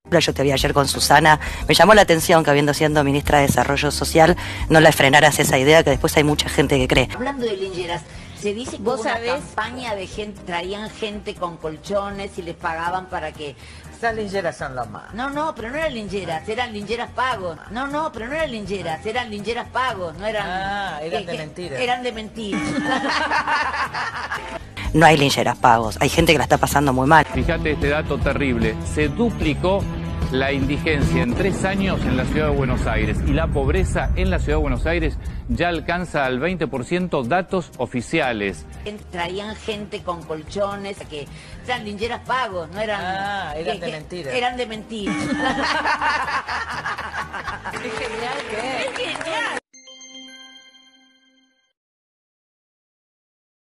Yo te vi ayer con Susana, me llamó la atención que habiendo siendo ministra de Desarrollo Social no la frenaras esa idea que después hay mucha gente que cree. Hablando de lincheras, se dice que hubo una campaña de gente, traían gente con colchones y les pagaban para que... Esas lincheras son lo más. No, pero no eran lincheras, eran lincheras pagos. No, pero no eran lincheras, eran lincheras pagos, no eran... eran de mentira. Eran de mentira. No hay lincheras pagos, hay gente que la está pasando muy mal. Fíjate este dato terrible, se duplicó la indigencia en 3 años en la ciudad de Buenos Aires y la pobreza en la ciudad de Buenos Aires ya alcanza al 20%, datos oficiales. Traían gente con colchones, que eran lincheras pagos, no eran... eran de mentira. Eran de mentira. Qué genial que es. ¡Es genial!